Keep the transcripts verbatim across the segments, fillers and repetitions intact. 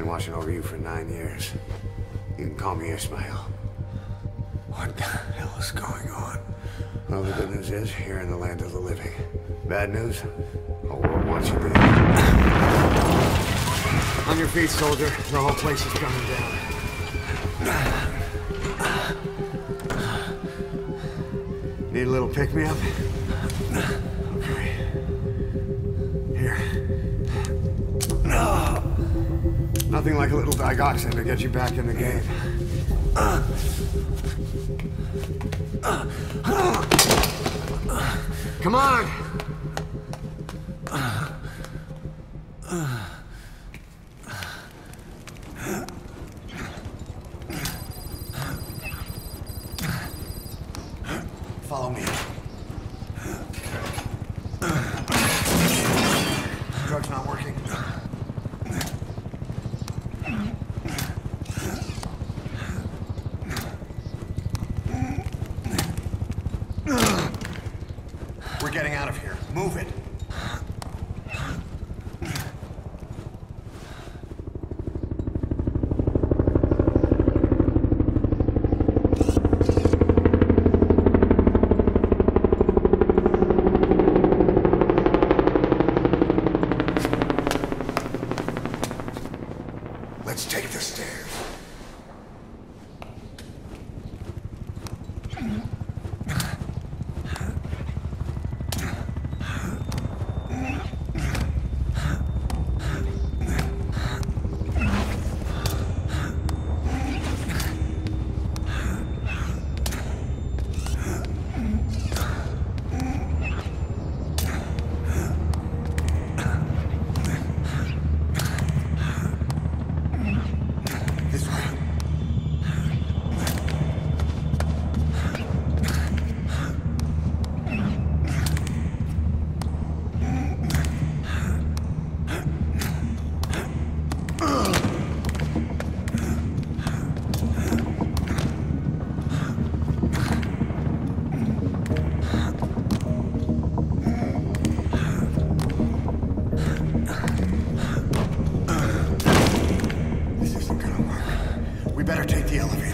watching over you for nine years. You can call me Ishmael. What the hell is going on? Well, the good news is, you're in the land of the living. Bad news, the world wants you dead. On your feet, soldier. The whole place is coming down. Need a little pick-me-up? Okay. Here. No. Nothing like a little digoxin to get you back in the game. Come on! Follow me. Drug's not working. We're getting out of here. Move it. Let's take the stairs. We better take the elevator.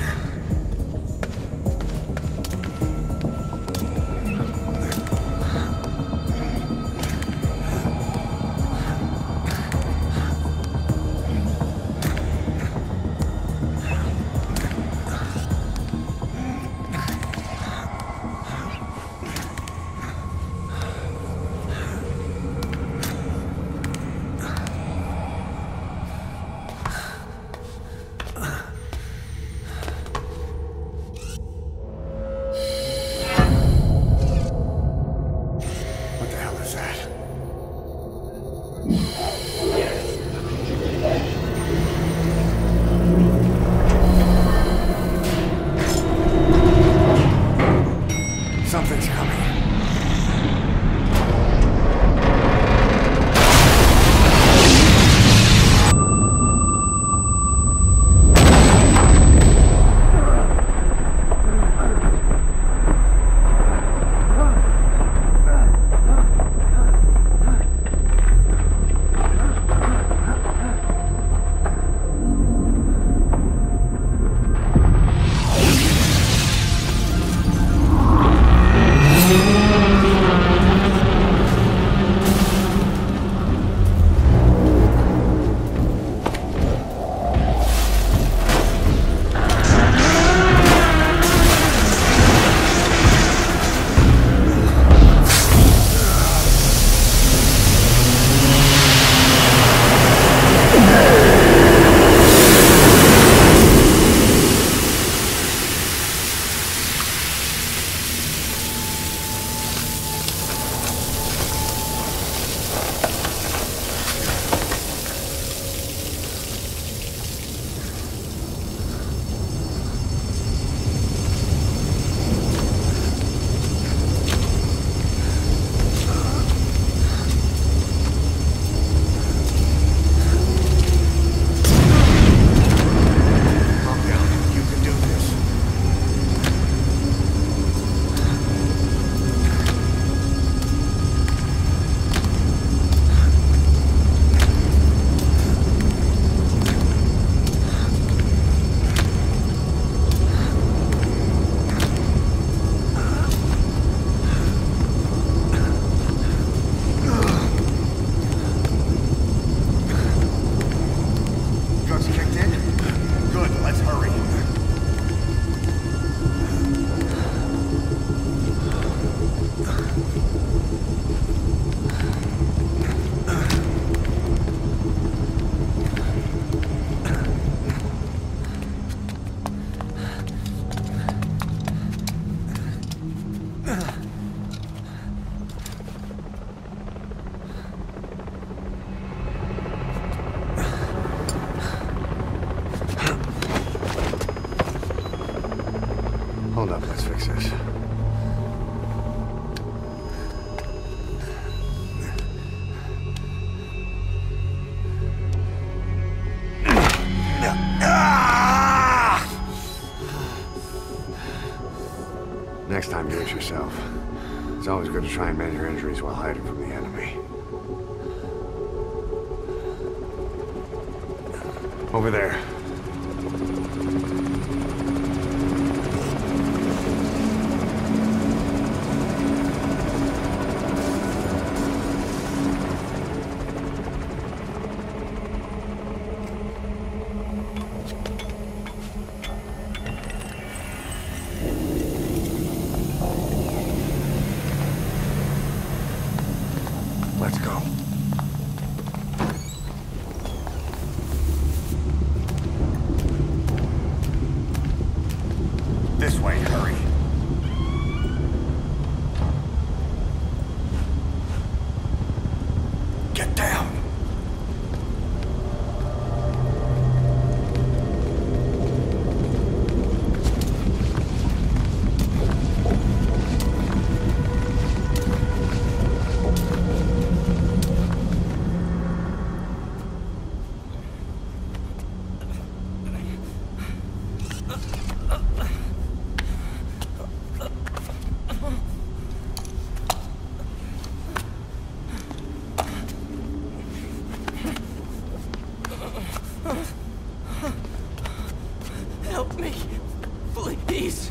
Next time, do it yourself. It's always good to try and mend your injuries while hiding from the enemy. Over there. Let's go. This way, hurry. Get down! Help me, please.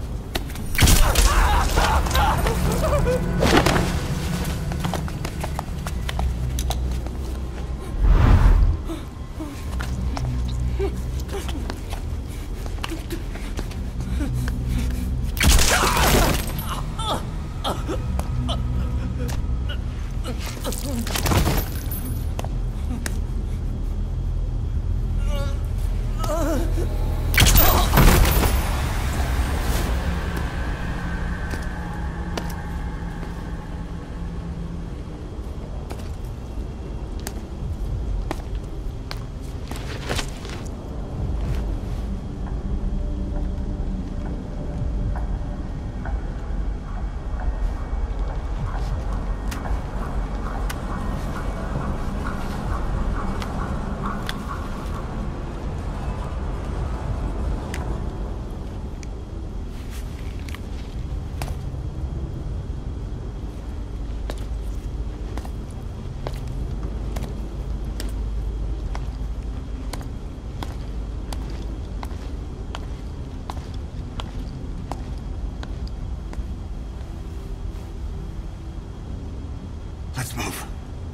Let's move.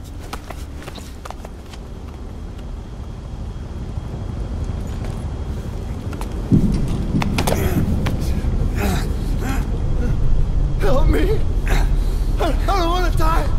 Help me! I don't want to die!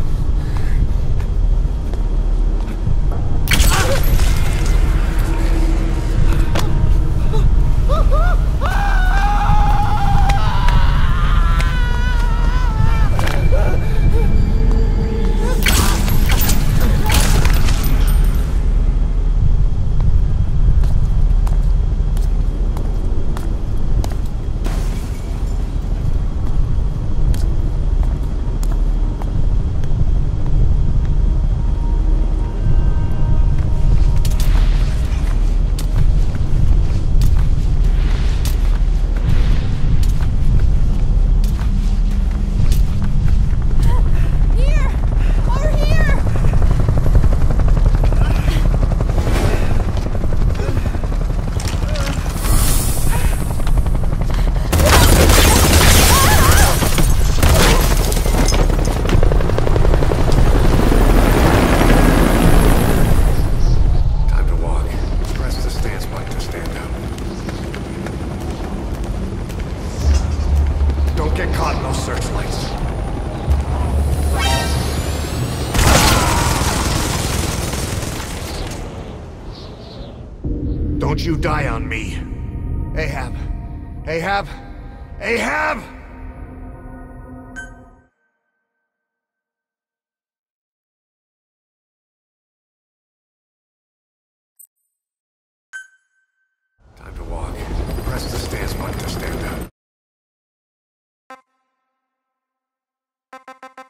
Get caught in those searchlights. Don't you die on me. Ahab. Ahab. Ahab! Time to walk. Press the stance button to stand up.